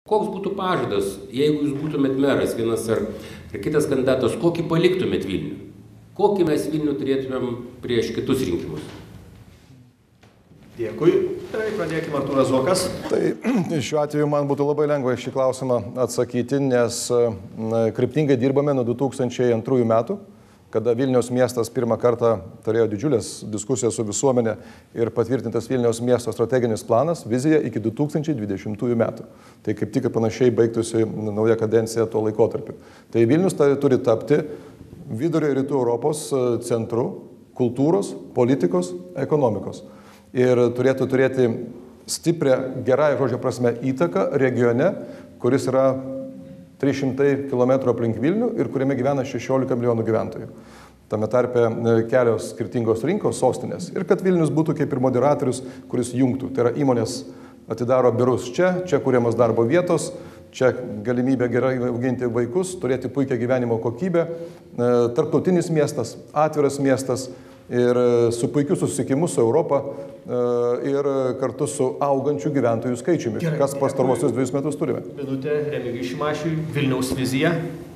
Koks būtų pažadas, jeigu jūs būtumėt meras vienas ar kitas kandidatas, kokį paliktumėt Vilnių? Kokį mes Vilnių turėtumėm prieš kitus rinkimus? Dėkui. Pradėkime Artūras Zuokas. Tai šiuo atveju man būtų labai lengva šį klausimą atsakyti, nes kryptingai dirbame nuo 2002 metų, kada Vilniaus miestas pirmą kartą turėjo didžiulės diskusijas su visuomenė ir patvirtintas Vilniaus miesto strateginis planas, vizija iki 2020 metų. Tai kaip tik panašiai baigtųsi nauja kadencija tuo laikotarpiu. Tai Vilnius turi tapti vidurio ir rytų Europos centru kultūros, politikos, ekonomikos. Ir turėtų turėti stiprią, gerąją žodžio prasme, įtaką regione, kuris yra 300 km aplink Vilnių ir kuriame gyvena 16 milijonų gyventojų. Tame tarpe kelios skirtingos rinkos, sostinės. Ir kad Vilnius būtų kaip ir moderatorius, kuris jungtų. Tai yra įmonės atidaro biurus čia kuriamas darbo vietos, čia galimybė gerai auginti vaikus, turėti puikią gyvenimo kokybę, tarptautinis miestas, atviras miestas ir su puikiu susisiekimu su Europa ir kartu su augančiu gyventojų skaičiumi, kas pastaruosius 2 metus turime. Minutė Remigijui Šimašiui, Vilniaus vizija.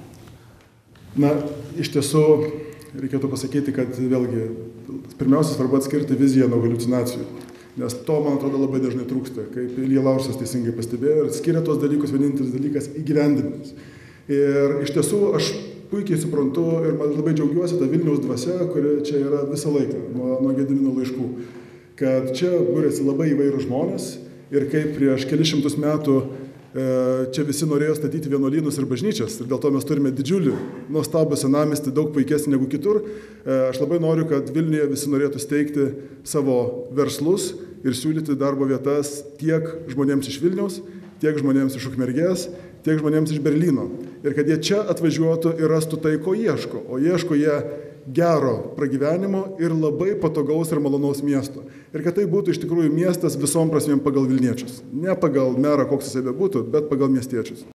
Na, iš tiesų, reikėtų pasakyti, kad vėlgi, pirmiausia, svarbu atskirti viziją nuo haliucinacijų, nes to, man atrodo, labai dažnai trūksta, kaip Ilja Laursas teisingai pastebėjo, ir skiria tos dalykus, vienintelis dalykas įgyvendinimas. Ir iš tiesų, aš puikiai suprantu ir man labai džiaugiuosi tą Vilniaus dvasia, kuri čia yra visą laiką, nuo Gedimino laiškų, kad čia būrėsi labai įvairūs žmonės ir kaip prieš kelis šimtus metų čia visi norėjo statyti vienuolynus ir bažnyčias ir dėl to mes turime didžiulį, nuostabų senamiestį, daug puikesnį negu kitur. Aš labai noriu, kad Vilniuje visi norėtų steigti savo verslus ir siūlyti darbo vietas tiek žmonėms iš Vilniaus, tiek žmonėms iš Ukmergės, tiek žmonėms iš Berlyno. Ir kad jie čia atvažiuotų ir rastų tai, ko ieško. O ieško jie gero pragyvenimo ir labai patogaus ir malonaus miesto. Ir kad tai būtų iš tikrųjų miestas visom prasmėm pagal vilniečius. Ne pagal merą, koks jisai bebūtų, bet pagal miestiečius.